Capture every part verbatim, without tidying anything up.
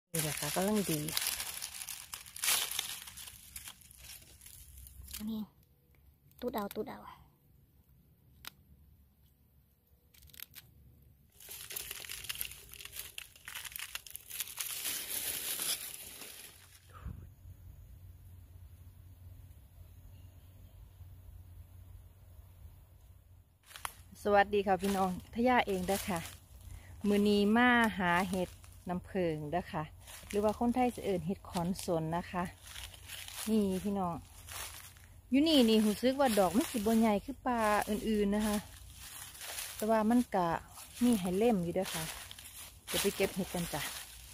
นี่แหละค่ะก็ลังดีนี่ตูดเอาตูดเอาสวัสดีค่ะพี่น้องทยาเองเด้อค่ะมือนี้มาหาเห็ดน้ำเพิงเด้อค่ะหรือว่าคนไทยจะเอิ่นเห็ดขอนสนนะคะนี่พี่น้องอยู่นี่นี่รู้สึกว่าดอกมันสิบ่ใหญ่คือปลาอื่นๆนะคะแต่ว่ามันกะมีให้เล่มอยู่เด้อค่ะจะไปเก็บเห็ดกันจ้ะ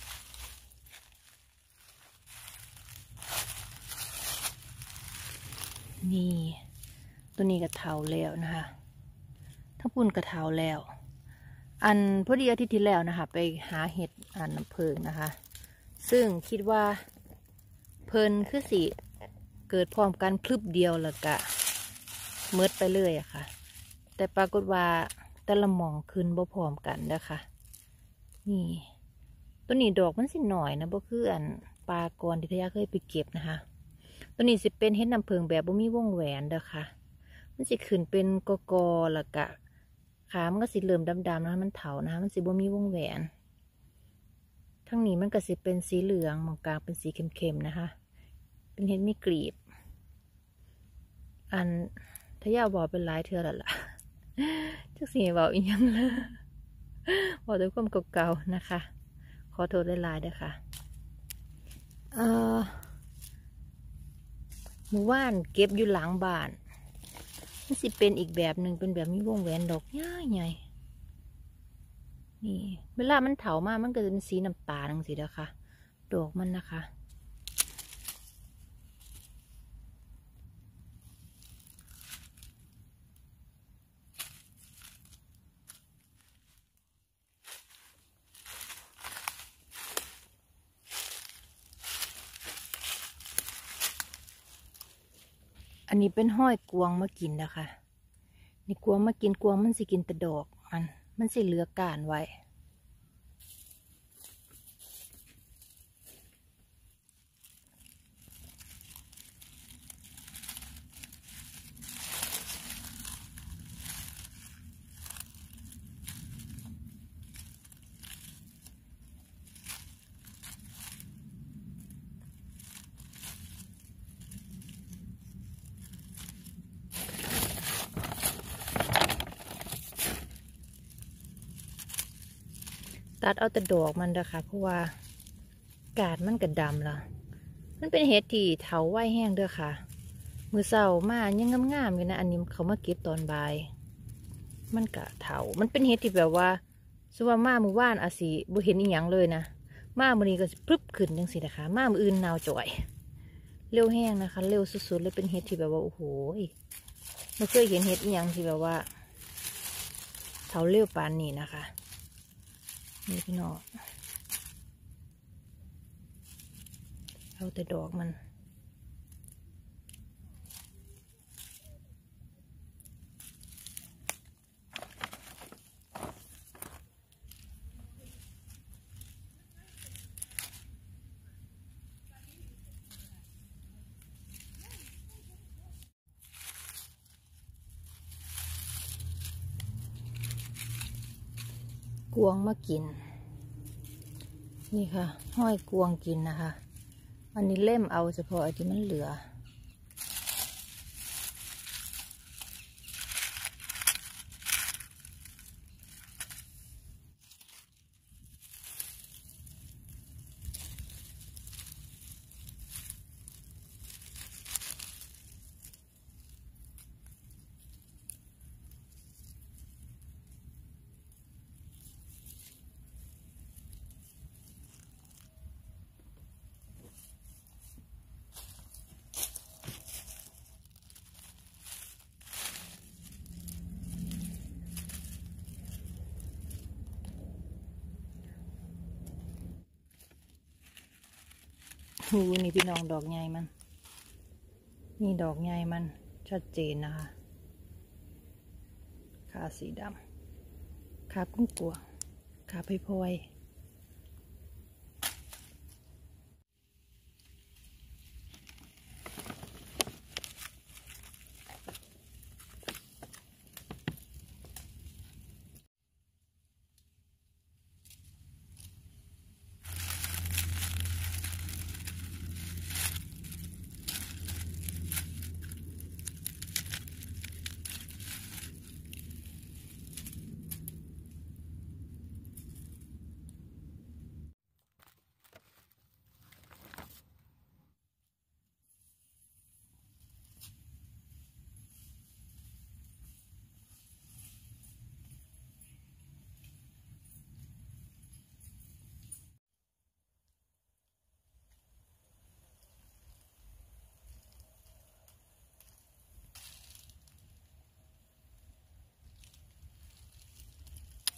นี่ตัวนี้กระเทาแล้วนะคะทั้งปุ่นกระเทาแล้วอันพอดีอาทิตย์ที่แล้วนะคะไปหาเห็ดอันน้ำเพิงนะคะซึ่งคิดว่าเพิ่นคือสิเกิดพร้อมกันพลึบเดียวแล้วก็เมิดไปเลยอะค่ะแต่ปรากฏว่าแต่ละหม่องขึ้นบ่พร้อมกันนะคะนี่ตัวนี้ดอกมันสิหน่อยนะบ่คืออันปลากรที่ทยาเคยไปเก็บนะคะตัวนี้สิเป็นเห็ดน้ำเพิงแบบบ่มีวงแหวนเด้อค่ะมันสิขึ้นเป็นกกอแล้วก็ขามันก็สิเริ่มดำๆนะคะมันเถานะคะมันสิบ่มีวงแหวนทั้งนี้มันก็สิเป็นสีเหลืองมองกลางเป็นสีเข้มๆนะคะเป็นเห็ดมีกลีบอันทยาบอกเป็นหลายเทื่อแล้วล่ะจักสีบอกอีกยังเลยบอกด้วยความเก่าๆนะคะขอโทษหลายๆด้วยค่ะเอ่อหมู่บ้านเก็บอยู่หลังบ้านมันสิเป็นอีกแบบหนึ่งเป็นแบบมีวงแหวนดอกใหญ่ๆนี่เวลามันเถามากมันก็จะเป็นสีน้ำตาลสินะคะดอกมันนะคะอันนี้เป็นห้อยกวงมากินนะคะนี่กวงมากินกวงมันสิกินแต่ดอกมันมันสิเหลือก้านไว้ตัดเอาแต่ดอกมันนะคะเพราะว่ากาดมันกระดำละมันเป็นเห็ดที่เถาไหวแห้งเด้อค่ะมือเศร้ามายังงามๆอยู่นะอันนี้เขามาเก็บตอนบ่ายมันกะเถามันเป็นเห็ดที่แบบว่าสว่ามามือว่านอาศิบุเห็นอีหยังเลยนะมามือนี้ก็ปรึ๊บขึ้นจังสินะคะมามืออื่นนาวจ่อยเร็วแห้งนะคะเร็วสุดๆเลยเป็นเห็ดที่แบบว่าโอ้โหไม่เคยเห็นเห็ดอีหยังที่แบบว่าเถาเร็วปานนี้นะคะนี่พี่น้องเอาแต่ดอกมันกวงมากินนี่ค่ะห้อยกวงกินนะคะอันนี้เล่มเอาเฉพาะไอ้ที่มันเหลือหูนี่พี่น้องดอกใหญ่มันนี่ดอกใหญ่มันชัดเจนนะคะขาสีดำขากุ้งกัวขาพลอย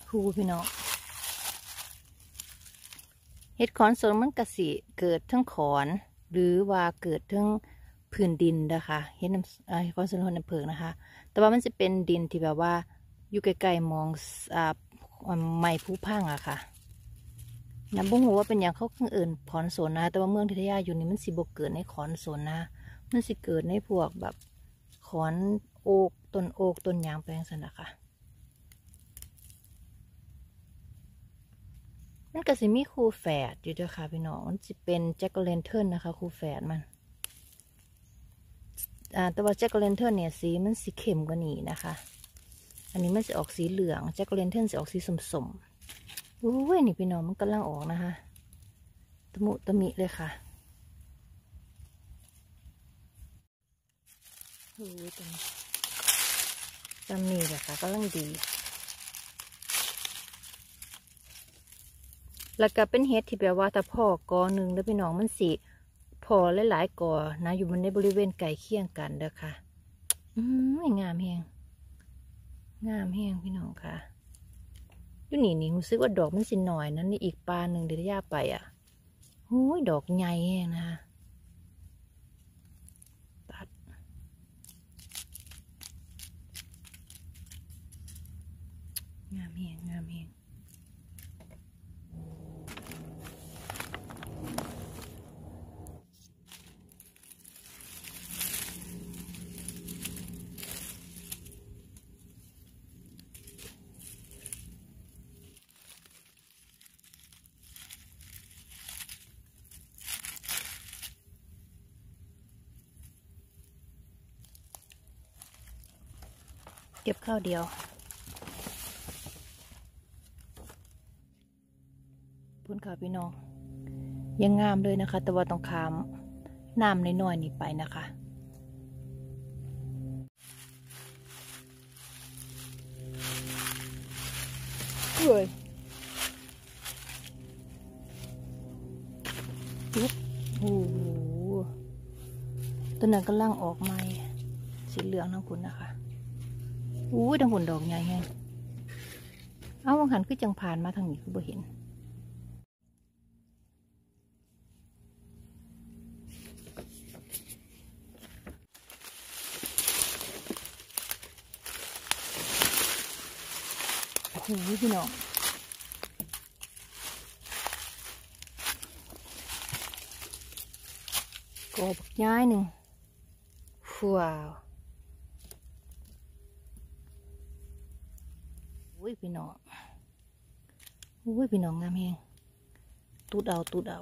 คูพี่น้องเห็ดขอนสนมันกระสิเกิดทั้งขอนหรือว่าเกิดทั้งพื้นดินนะคะเห็ดน้ำเห็ดขอนสนน้ำเพิงนะคะแต่ว่ามันจะเป็นดินที่แบบว่าอยู่ใกล้ๆมองอ่าไม้ผู้พังอะค่ะน้ำบุ้งหัวว่าเป็นอย่างเขาเอื่นขอนสนนะแต่ว่าเมืองทิทยาอยู่นี่มันสิบกเกิดในขอนสนนะมันสิเกิดในพวกแบบขอนโอกต้นโอกต้นยางแปลงสันนะคะมันก็สิมีคูแฝดอยู่ด้วยค่ะพี่น้องมันจะเป็นแจ็คเกอร์เลนเทิร์นนะคะคูแฝดมันอ่าแต่ว่าแจ็คเกอร์เลนเทิร์นเนี่ยสีมันสีเข้มกว่านี้นะคะอันนี้มันจะออกสีเหลืองแจ็คเกอร์เลนเทิร์นจะออกสีสมๆอุ้ยนี่พี่น้องมันกำลังออกนะคะตะมุตะมิเลยค่ะโอ้ยตรงตำนี้แหละค่ะกำลังดีแล้วก็เป็นเห็ดที่แปลว่าถ้าพ่อกอหนึ่งแล้วพี่น้องมันสีพอหลายๆกอนะอยู่มันในบริเวณไก่เคี่ยงกันเด้อค่ะอืมงามแหงงามแหงพี่น้องค่ะอยู่นี่นี่รู้สึกว่าดอกมันสิหน่อยนั้นนี่อีกปลาหนึ่งเดี๋ยวย่าไปอ่ะโอ้ยดอกใหญ่แหงนะคะตัดงามแหงงามแหงเก็บข้าวเดียวพุ่นค่ะพี่น้องยังงามเลยนะคะแต่ว่าต้องคามน้ำน้อยๆนี่ไปนะคะเฮ้ยโอ้โหตัวนั้นกำลังออกใหม่สีเหลืองทั้งคุณนะคะอู้ทั้งคุณดอกใหญ่ไงเอาวังหันคือจังผ่านมาทางนี้คือบ่เห็นโอ้โหพี่น้องกอบักย้ายหนึ่งว้าวอุ้ยพี่น้องอุ้ยพี่น้องงามแฮงตูดเอาตูดเอา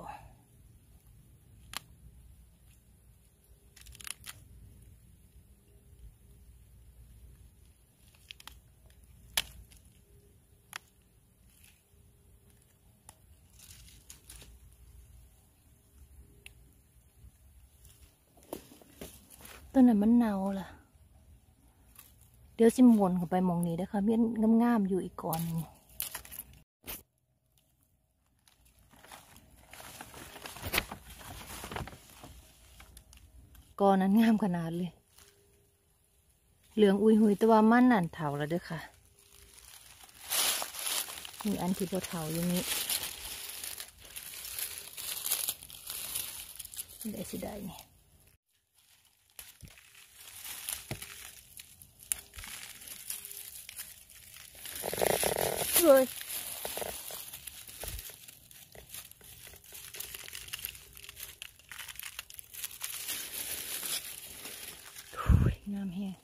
ต้นนั้นมันเน่าล่ะเดี๋ยวสิมวนเข้าไปมองนี้นะคะมีงามๆอยู่อีกก่อนนึงก่อนนั้นงามขนาดเลยเหลืองอุยหุยแต่ว่ามันนั่นเถาแล้วเด้อค่ะมีอันที่บ่เถาอยู่นี้ได้สิได้นี่เลยงามแฮง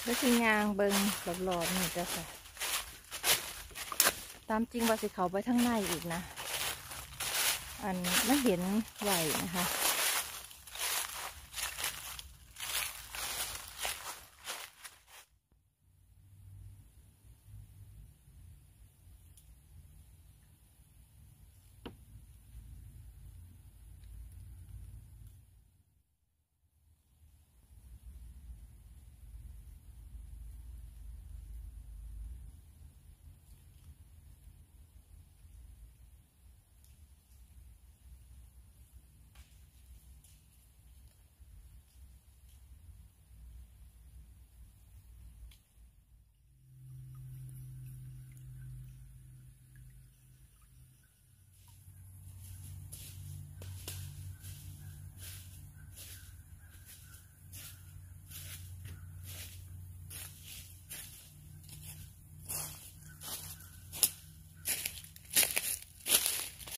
แล้วสิยางเบิงหลอดๆนี่จ้ะค่ะตามจริงว่าสิเขาไปทั้งในอีกนะอันไม่เห็นไหวนะคะ